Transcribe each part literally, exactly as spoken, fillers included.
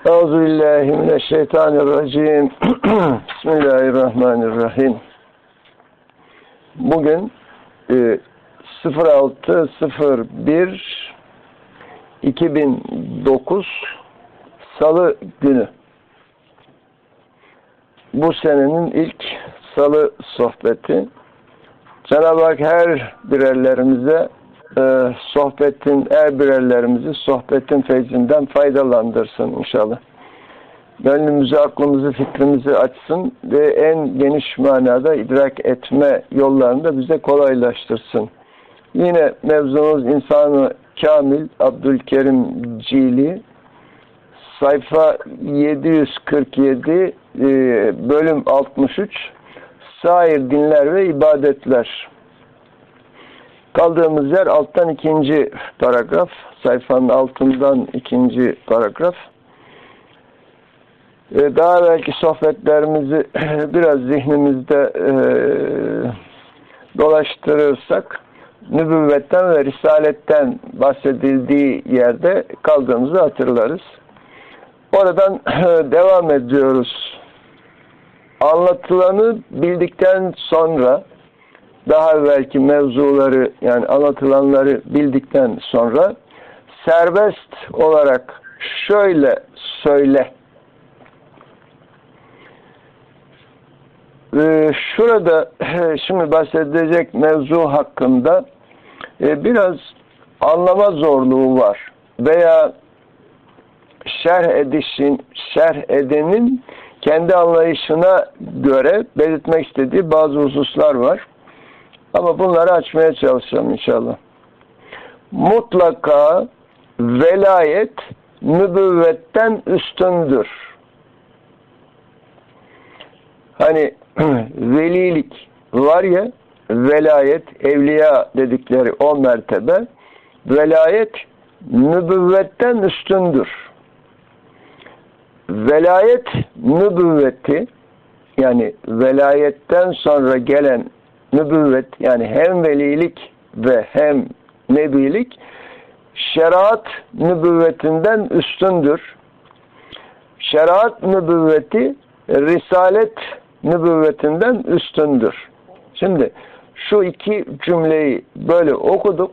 Euzubillahimineşşeytanirracim. Bismillahirrahmanirrahim. Bugün e, sıfır altı sıfır bir iki bin dokuz Salı günü. Bu senenin ilk Salı sohbeti. Cenab-ı Hak her birerlerimize e, sohbetin, her birerlerimizi sohbetin feyzinden faydalandırsın inşallah. Gönlümüzü, aklımızı, fikrimizi açsın ve en geniş manada idrak etme yollarını da bize kolaylaştırsın. Yine mevzumuz İnsan-ı Kamil, Abdülkerim Cili, sayfa yedi yüz kırk yedi, bölüm altmış üç, sair dinler ve ibadetler. Kaldığımız yer alttan ikinci paragraf, sayfanın altından ikinci paragraf. Daha belki sohbetlerimizi biraz zihnimizde e, dolaştırırsak, nübüvvetten ve risaletten bahsedildiği yerde kaldığımızı hatırlarız. Oradan devam ediyoruz. Anlatılanı bildikten sonra, daha evvelki mevzuları, yani anlatılanları bildikten sonra serbest olarak şöyle söyle. Ee, şurada şimdi bahsedecek mevzu hakkında e, biraz anlama zorluğu var veya şerh edişin, şerh edenin kendi anlayışına göre belirtmek istediği bazı hususlar var. Ama bunları açmaya çalışacağım inşallah. Mutlaka velayet nübüvvetten üstündür. Hani velilik var ya, velayet, evliya dedikleri o mertebe, velayet nübüvvetten üstündür. Velayet nübüvveti, yani velayetten sonra gelen nübüvvet, yani hem velilik ve hem nebilik, şeriat nübüvvetinden üstündür. Şeriat nübüvveti risalet nübüvvetinden üstündür. Şimdi şu iki cümleyi böyle okuduk.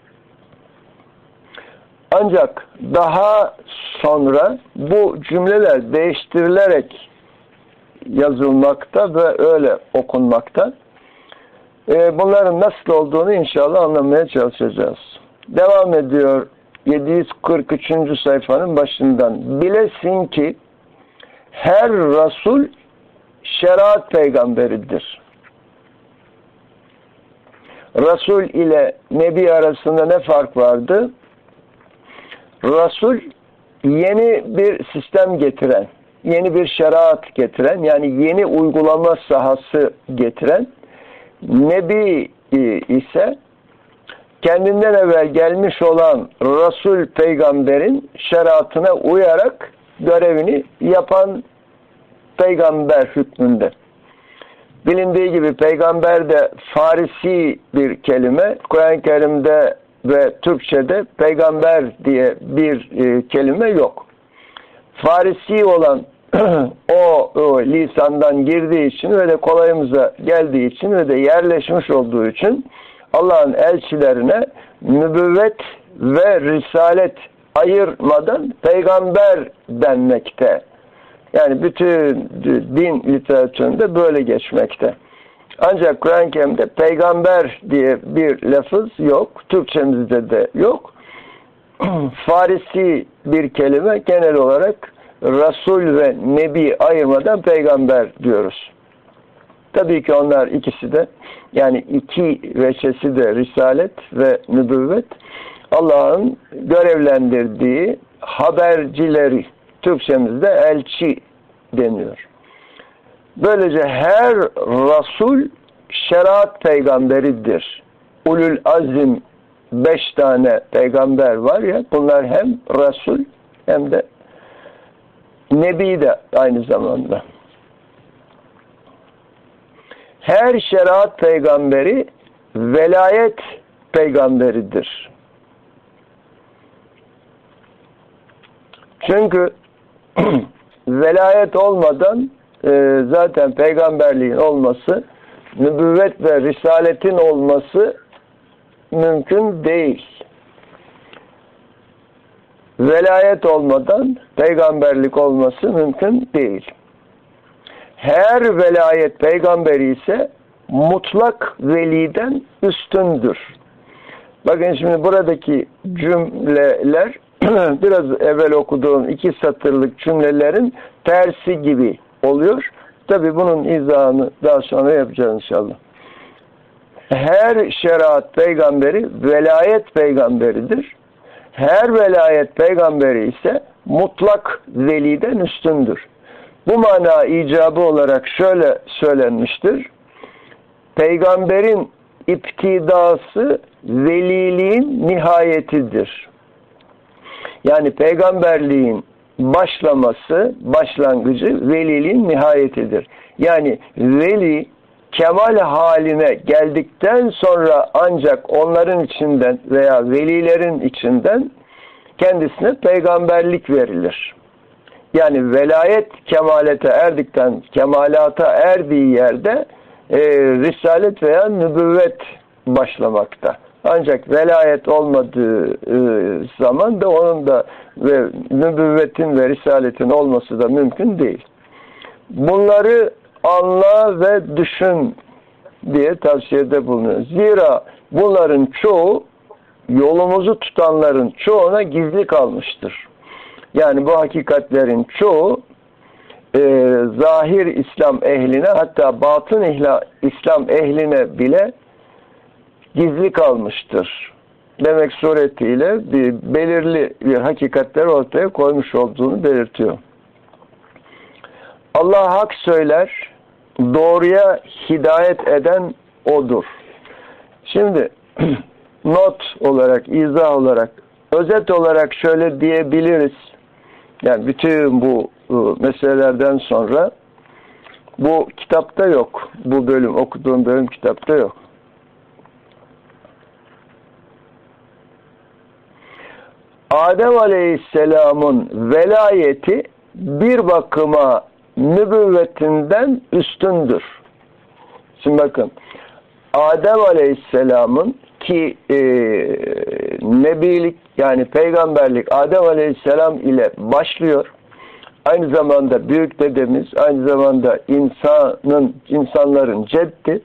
Ancak daha sonra bu cümleler değiştirilerek yazılmakta ve öyle okunmakta. Bunların nasıl olduğunu inşallah anlamaya çalışacağız. Devam ediyor yedi yüz kırk üçüncü sayfanın başından. Bilesin ki her Resul şeriat peygamberidir. Resul ile Nebi arasında ne fark vardı? Resul yeni bir sistem getiren, yeni bir şeriat getiren, yani yeni uygulama sahası getiren, Nebi ise kendinden evvel gelmiş olan Resul peygamberin şeriatına uyarak görevini yapan peygamber hükmünde. Bilindiği gibi peygamber de Farisi bir kelime. Kur'an-ı Kerim'de ve Türkçe'de peygamber diye bir e, kelime yok. Farisi olan o, o lisandan girdiği için ve de kolayımıza geldiği için ve de yerleşmiş olduğu için Allah'ın elçilerine nübüvvet ve risalet ayırmadan peygamber denmekte. Yani bütün din literatüründe böyle geçmekte. Ancak Kur'an-ı Kerim'de peygamber diye bir lafız yok. Türkçemizde de yok. Farisi bir kelime, genel olarak Resul ve Nebi ayırmadan peygamber diyoruz. Tabii ki onlar ikisi de, yani iki veçesi de risalet ve nübüvvet, Allah'ın görevlendirdiği habercileri, Türkçemizde elçi deniyor. Böylece her Resul şeriat peygamberidir. Ulul azim beş tane peygamber var ya, bunlar hem Resul hem de Nebi de aynı zamanda. Her şeriat peygamberi velayet peygamberidir. Çünkü velayet olmadan e, zaten peygamberliğin olması, nübüvvet ve risaletin olması mümkün değil. Velayet olmadan peygamberlik olması mümkün değil. Her velayet peygamberi ise mutlak veliden üstündür. Bakın şimdi buradaki cümleler biraz evvel okuduğum iki satırlık cümlelerin tersi gibi oluyor. Tabi bunun izahını daha sonra yapacağız inşallah. Her şeriat peygamberi velayet peygamberidir. Her velayet peygamberi ise mutlak veliden üstündür. Bu mana icabı olarak şöyle söylenmiştir. Peygamberin iptidası veliliğin nihayetidir. Yani peygamberliğin başlaması, başlangıcı veliliğin nihayetidir. Yani veli kemal haline geldikten sonra ancak onların içinden veya velilerin içinden kendisine peygamberlik verilir. Yani velayet kemalete erdikten, kemalata erdiği yerde e, risalet veya nübüvvet başlamakta. Ancak velayet olmadığı e, zaman da onun da ve nübüvvetin ve risaletin olması da mümkün değil. Bunları anla ve düşün diye tavsiyede bulunuyor. Zira bunların çoğu yolumuzu tutanların çoğuna gizli kalmıştır. Yani bu hakikatlerin çoğu e, zahir İslam ehline, hatta batın ihla, İslam ehline bile gizli kalmıştır. Demek suretiyle bir belirli bir hakikatler ortaya koymuş olduğunu belirtiyor. Allah hak söyler, doğruya hidayet eden O'dur. Şimdi not olarak, izah olarak, özet olarak şöyle diyebiliriz. Yani bütün bu meselelerden sonra bu kitapta yok. Bu bölüm, okuduğum bölüm kitapta yok. Adem Aleyhisselam'ın velayeti bir bakıma nübüvvetinden üstündür. Şimdi bakın, Adem Aleyhisselam'ın ki e, nebilik yani peygamberlik Adem Aleyhisselam ile başlıyor. Aynı zamanda büyük dedemiz, aynı zamanda insanın insanların ceddi.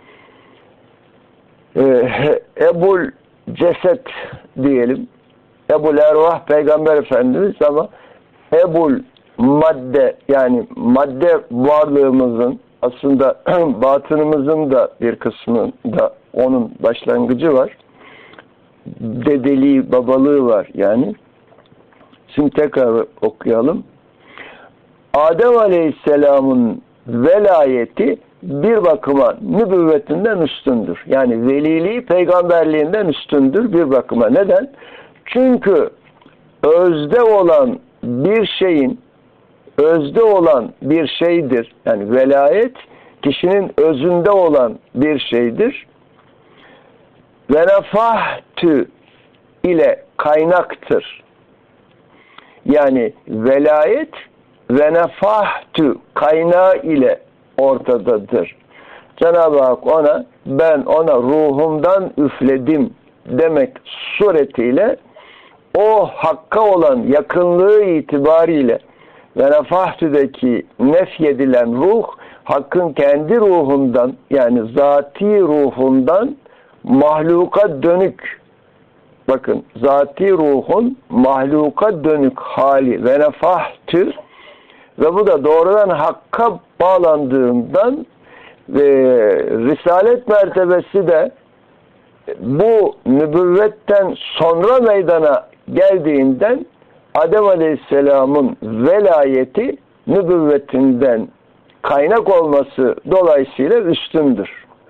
E, Ebul Ceset diyelim. Ebul Ervah Peygamber Efendimiz ama Ebul Madde yani madde varlığımızın aslında batınımızın da bir kısmında onun başlangıcı var. Dedeliği, babalığı var yani. Şimdi tekrar okuyalım. Adem Aleyhisselam'ın velayeti bir bakıma nübüvvetinden üstündür. Yani veliliği peygamberliğinden üstündür bir bakıma. Neden? Çünkü özde olan bir şeyin özde olan bir şeydir. Yani velayet kişinin özünde olan bir şeydir. Ve nefahtü ile kaynaktır. Yani velayet ve nefahtü kaynağı ile ortadadır. Cenab-ı Hak ona ben ona ruhumdan üfledim demek suretiyle o Hakk'a olan yakınlığı itibariyle ve nefahtüdeki nefyedilen ruh Hakk'ın kendi ruhundan yani zati ruhundan mahluka dönük, bakın zati ruhun mahluka dönük hali ve nefahtü ve bu da doğrudan Hakk'a bağlandığından ve risalet mertebesi de bu nübüvvetten sonra meydana geldiğinden Adem Aleyhisselam'ın velayeti nübüvvetinden kaynak olması dolayısıyla üstündür.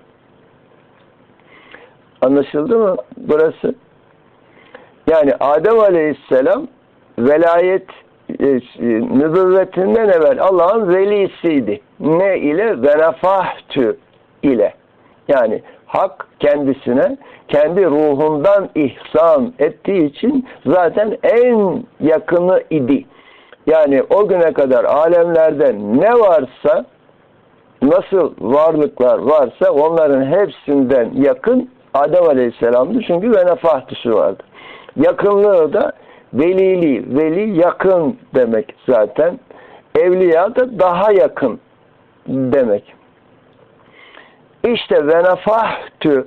Anlaşıldı mı burası? Yani Adem Aleyhisselam velayet e, nübüvvetinden evvel Allah'ın velisiydi. Ne ile? Venefahtü ile. Yani Hak kendisine kendi ruhundan ihsan ettiği için zaten en yakını idi. Yani o güne kadar alemlerde ne varsa, nasıl varlıklar varsa onların hepsinden yakın Adem Aleyhisselam'dı. Çünkü ve nefahtüsü vardı. Yakınlığı da veliliği. Veli yakın demek zaten. Evliya da daha yakın demek. İşte ve nefahtü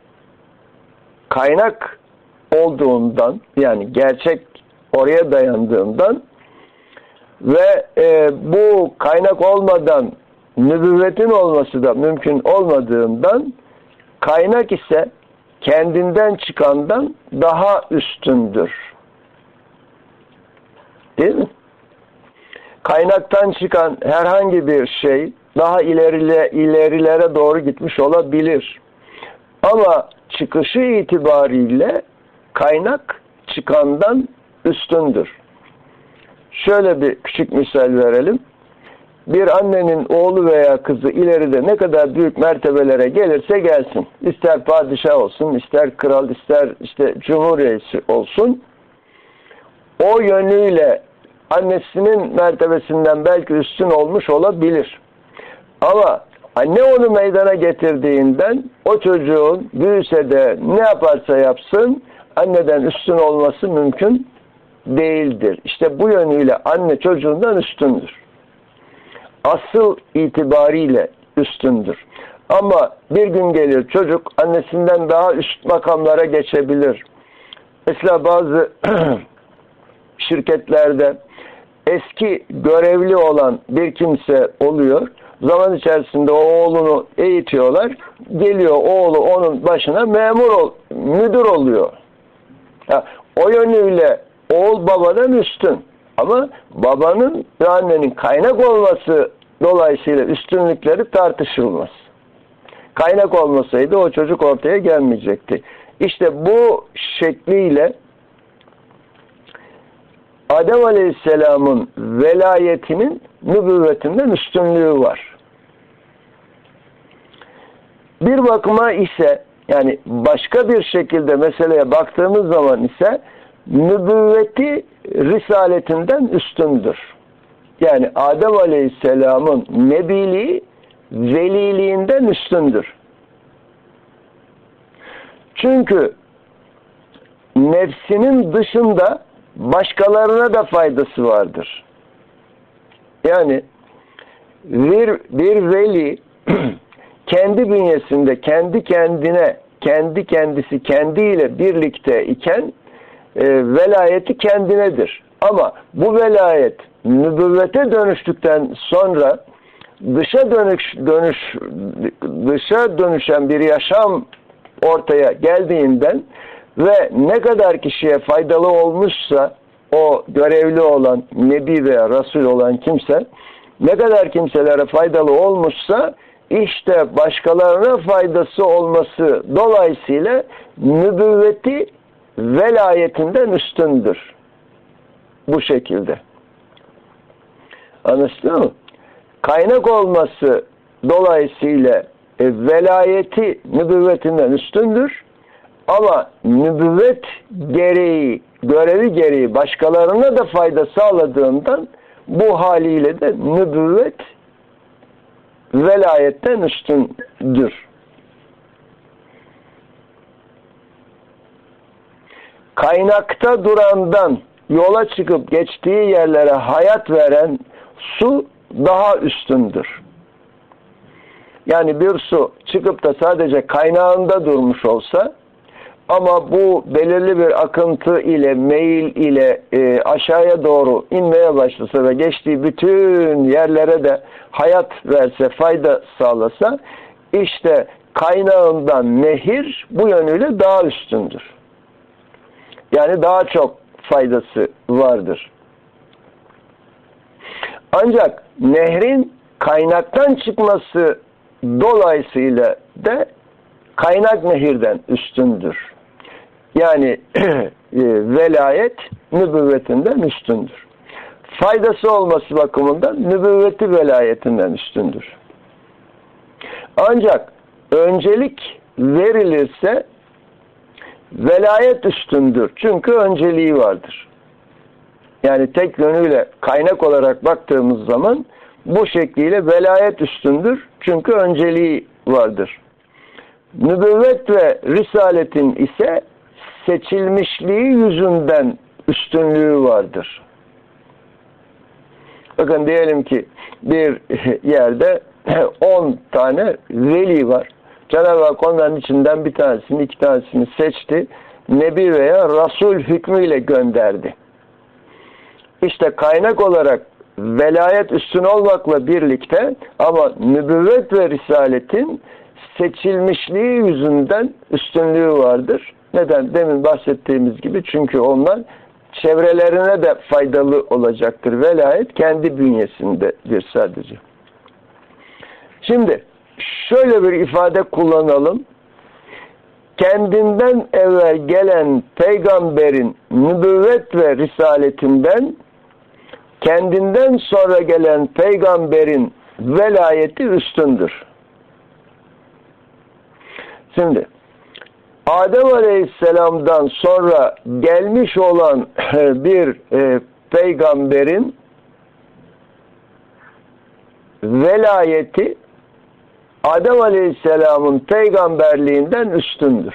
kaynak olduğundan, yani gerçek oraya dayandığından ve e, bu kaynak olmadan nübüvvetin olması da mümkün olmadığından, kaynak ise kendinden çıkandan daha üstündür. Değil mi? Kaynaktan çıkan herhangi bir şey daha ilerile, ilerilere doğru gitmiş olabilir. Ama çıkışı itibariyle kaynak çıkandan üstündür. Şöyle bir küçük misal verelim. Bir annenin oğlu veya kızı ileride ne kadar büyük mertebelere gelirse gelsin, ister padişah olsun, ister kral, ister işte cumhur reisi olsun, o yönüyle annesinin mertebesinden belki üstün olmuş olabilir. Ama anne onu meydana getirdiğinden o çocuğun büyüse de ne yaparsa yapsın anneden üstün olması mümkün değildir. İşte bu yönüyle anne çocuğundan üstündür. Asıl itibariyle üstündür. Ama bir gün gelir çocuk annesinden daha üst makamlara geçebilir. Mesela bazı şirketlerde eski görevli olan bir kimse oluyor. Zaman içerisinde o oğlunu eğitiyorlar. Geliyor oğlu onun başına memur ol, müdür oluyor. Ya, o yönüyle oğul babadan üstün. Ama babanın ve annenin kaynak olması dolayısıyla üstünlükleri tartışılmaz. Kaynak olmasaydı o çocuk ortaya gelmeyecekti. İşte bu şekliyle Adem Aleyhisselam'ın velayetinin nübüvvetinden üstünlüğü var. Bir bakıma ise, yani başka bir şekilde meseleye baktığımız zaman ise nübüvveti risaletinden üstündür. Yani Adem Aleyhisselam'ın nebiliği veliliğinden üstündür. Çünkü nefsinin dışında başkalarına da faydası vardır. Yani bir, bir veli kendi bünyesinde, kendi kendine, kendi kendisi kendiyle birlikte iken e, velayeti kendinedir. Ama bu velayet nübüvvete dönüştükten sonra dışa dönüş, dönüş dışa dönüşen bir yaşam ortaya geldiğinden ve ne kadar kişiye faydalı olmuşsa o görevli olan Nebi veya Resul olan kimse, ne kadar kimselere faydalı olmuşsa işte başkalarına faydası olması dolayısıyla nübüvveti velayetinden üstündür. Bu şekilde. Anlaşılıyor mu? Kaynak olması dolayısıyla e, velayeti nübüvvetinden üstündür. Ama nübüvvet gereği, görevi gereği başkalarına da fayda sağladığından bu haliyle de nübüvvet velayetten üstündür. Kaynakta durandan yola çıkıp geçtiği yerlere hayat veren su daha üstündür. Yani bir su çıkıp da sadece kaynağında durmuş olsa ama bu belirli bir akıntı ile, meyil ile e, aşağıya doğru inmeye başlasa ve geçtiği bütün yerlere de hayat verse, fayda sağlasa, işte kaynağından nehir bu yönüyle daha üstündür. Yani daha çok faydası vardır. Ancak nehrin kaynaktan çıkması dolayısıyla da kaynak nehirden üstündür. Yani velayet nübüvvetinden üstündür. Faydası olması bakımından nübüvveti velayetinden üstündür. Ancak öncelik verilirse velayet üstündür. Çünkü önceliği vardır. yani tek yönüyle kaynak olarak baktığımız zaman bu şekliyle velayet üstündür. Çünkü önceliği vardır. Nübüvvet ve risaletin ise seçilmişliği yüzünden üstünlüğü vardır. Bakın diyelim ki bir yerde on tane veli var. Cenab-ı Hak onların içinden bir tanesini, iki tanesini seçti. Nebi veya Rasul hükmüyle gönderdi. İşte kaynak olarak velayet üstün olmakla birlikte ama nübüvvet ve risaletin seçilmişliği yüzünden üstünlüğü vardır. Neden? Demin bahsettiğimiz gibi, çünkü onlar çevrelerine de faydalı olacaktır. Velayet kendi bünyesindedir sadece. Şimdi şöyle bir ifade kullanalım. Kendinden evvel gelen peygamberin nübüvvet ve risaletinden kendinden sonra gelen peygamberin velayeti üstündür. Şimdi Adem Aleyhisselam'dan sonra gelmiş olan bir e, peygamberin velayeti Adem Aleyhisselam'ın peygamberliğinden üstündür.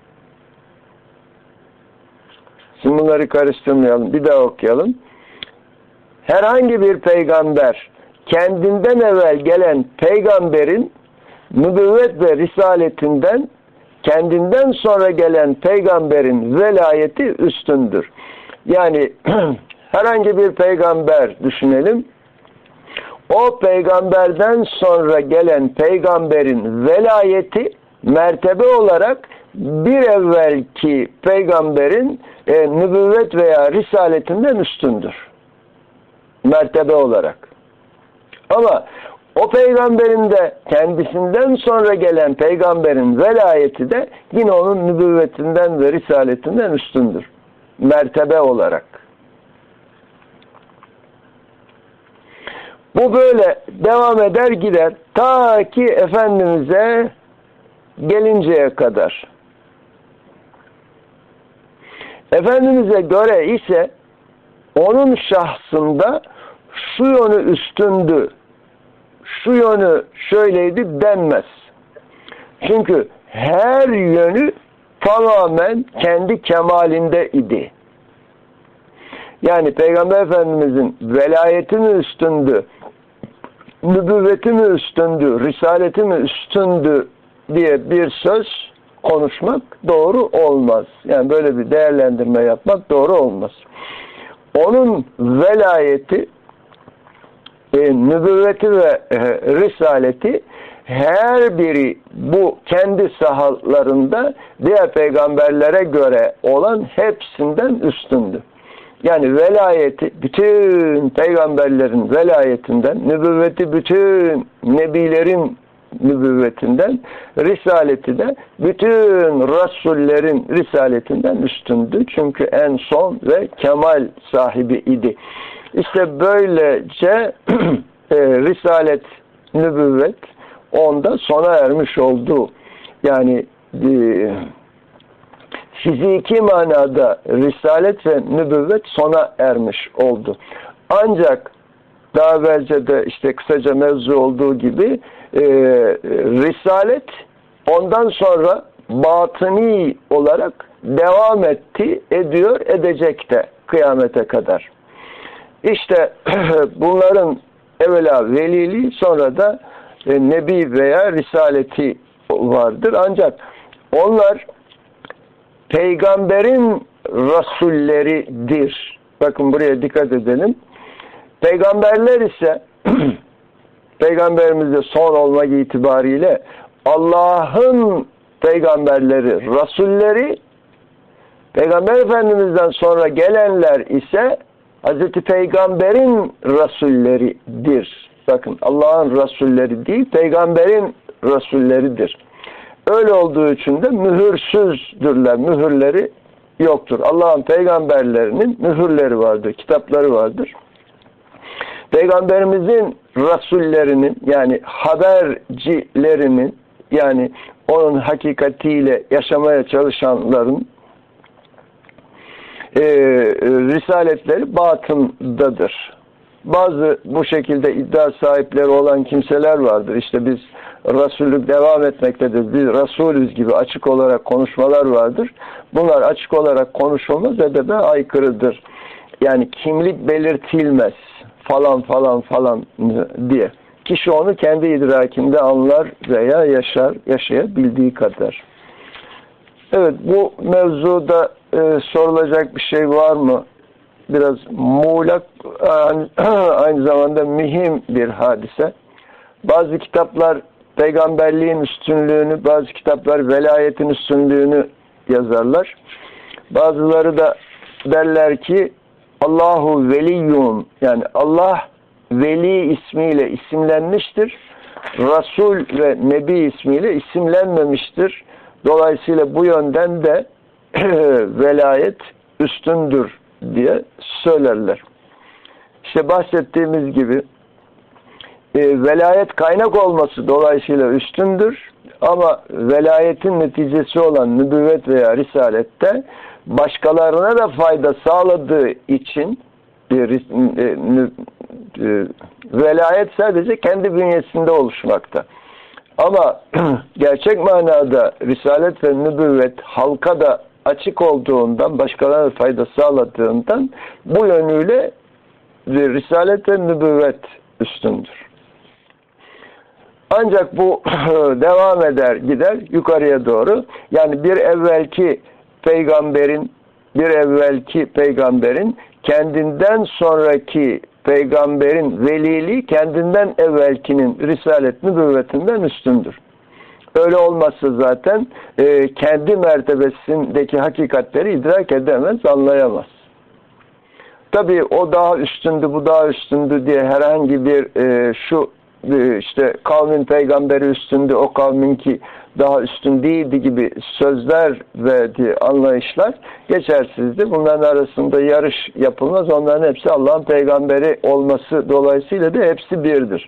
Şimdi bunları karıştırmayalım. Bir daha okuyalım. Herhangi bir peygamber kendinden evvel gelen peygamberin nübüvvet ve risaletinden kendinden sonra gelen peygamberin velayeti üstündür. Yani herhangi bir peygamber düşünelim. O peygamberden sonra gelen peygamberin velayeti mertebe olarak bir evvelki peygamberin e, nübüvvet veya risaletinden üstündür. Mertebe olarak. Ama o peygamberin de kendisinden sonra gelen peygamberin velayeti de yine onun nübüvvetinden ve risaletinden üstündür. Mertebe olarak. Bu böyle devam eder gider ta ki Efendimiz'e gelinceye kadar. Efendimiz'e göre ise onun şahsında şu yönü üstündü, şu yönü şöyleydi denmez. Çünkü her yönü tamamen kendi kemalinde idi. Yani Peygamber Efendimiz'in velayeti mi üstündü, nübüvveti mi üstündü, risaleti mi üstündü diye bir söz konuşmak doğru olmaz. Yani böyle bir değerlendirme yapmak doğru olmaz. Onun velayeti, e, nübüvveti ve e, risaleti her biri bu kendi sahalarında diğer peygamberlere göre olan hepsinden üstündü. Yani velayeti bütün peygamberlerin velayetinden, nübüvveti bütün nebilerin nübüvvetinden, risaleti de bütün rasullerin risaletinden üstündü. Çünkü en son ve kemal sahibi idi. İşte böylece e, risalet, nübüvvet onda sona ermiş oldu. Yani e, fiziki manada risalet ve nübüvvet sona ermiş oldu. Ancak daha evvelce de işte kısaca mevzu olduğu gibi e, risalet ondan sonra batıni olarak devam etti, ediyor, edecek de kıyamete kadar. İşte bunların evvela veliliği, sonra da e, nebi veya risaleti vardır. Ancak onlar peygamberin rasulleridir. Bakın buraya dikkat edelim. Peygamberler ise Peygamberimiz de son olmak itibariyle Allah'ın peygamberleri, rasulleri, Peygamber Efendimiz'den sonra gelenler ise Hazreti Peygamber'in rasulleridir. Bakın Allah'ın rasulleri değil, Peygamber'in rasulleridir. Öyle olduğu için de mühürsüzdürler. Mühürleri yoktur. Allah'ın peygamberlerinin mühürleri vardır, kitapları vardır. Peygamberimizin rasullerinin, yani habercilerinin, yani onun hakikatiyle yaşamaya çalışanların e, risaletleri batındadır. Bazı bu şekilde iddia sahipleri olan kimseler vardır. İşte biz Resullük devam etmektedir, biz Resulüz gibi açık olarak konuşmalar vardır. Bunlar açık olarak konuşulmaz, edebe aykırıdır. Yani kimlik belirtilmez falan falan falan diye. Kişi onu kendi idrakinde anlar veya yaşar, yaşayabildiği kadar. Evet, bu mevzuda e, sorulacak bir şey var mı? Biraz muğlak, aynı zamanda mühim bir hadise. Bazı kitaplar peygamberliğin üstünlüğünü, bazı kitaplar velayetin üstünlüğünü yazarlar. Bazıları da derler ki Allahu veliyyun, yani Allah veli ismiyle isimlenmiştir. Resul ve Nebi ismiyle isimlenmemiştir. Dolayısıyla bu yönden de velayet üstündür diye söylerler. İşte bahsettiğimiz gibi e, velayet kaynak olması dolayısıyla üstündür ama velayetin neticesi olan nübüvvet veya risalette başkalarına da fayda sağladığı için e, e, e, velayet sadece kendi bünyesinde oluşmakta. Ama gerçek manada risalet ve nübüvvet halka da açık olduğundan, başkalarına fayda sağladığından bu yönüyle risalet ve nübüvvet üstündür. Ancak bu devam eder gider yukarıya doğru. Yani bir evvelki peygamberin bir evvelki peygamberin kendinden sonraki peygamberin veliliği kendinden evvelkinin risalet nübüvvetinden üstündür. Öyle olmazsa zaten e, kendi mertebesindeki hakikatleri idrak edemez, anlayamaz. Tabii o daha üstündü, bu daha üstündü diye herhangi bir e, şu e, işte kavmin peygamberi üstündü, o kavminki daha üstün değildi gibi sözler ve anlayışlar geçersizdir. Bunların arasında yarış yapılmaz. Onların hepsi Allah'ın peygamberi olması dolayısıyla da hepsi birdir.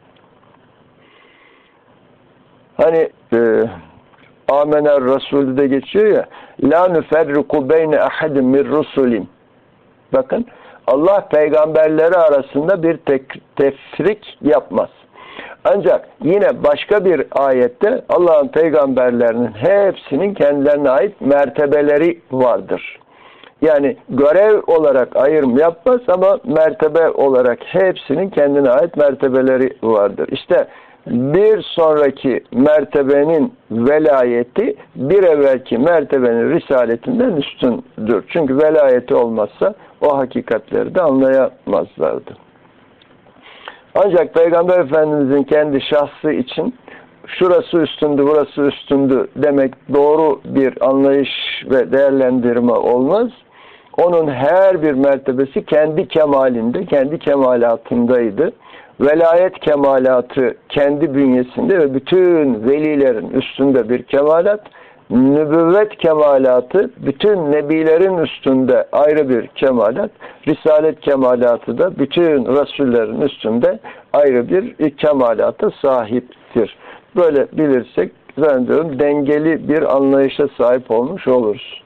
Hani e, Amener Resulü de geçiyor ya, la nüferriku beyne ahadin min rusulin. Bakın, Allah peygamberleri arasında bir tek, tefrik yapmaz. Ancak yine başka bir ayette Allah'ın peygamberlerinin hepsinin kendilerine ait mertebeleri vardır. Yani görev olarak ayrım yapmaz ama mertebe olarak hepsinin kendine ait mertebeleri vardır. İşte bir sonraki mertebenin velayeti bir evvelki mertebenin risaletinden üstündür. Çünkü velayeti olmazsa o hakikatleri de anlayamazlardı. Ancak Peygamber Efendimizin kendi şahsı için şurası üstündü, burası üstündü demek doğru bir anlayış ve değerlendirme olmaz. Onun her bir mertebesi kendi kemalinde, kendi kemalatındaydı. Velayet kemalatı kendi bünyesinde ve bütün velilerin üstünde bir kemalat, nübüvvet kemalatı bütün nebilerin üstünde ayrı bir kemalat, risalet kemalatı da bütün rasullerin üstünde ayrı bir kemalata sahiptir. Böyle bilirsek zannediyorum dengeli bir anlayışa sahip olmuş oluruz.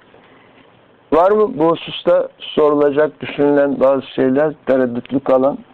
Var mı bu hususta sorulacak, düşünülen bazı şeyler, tereddütlü kalan?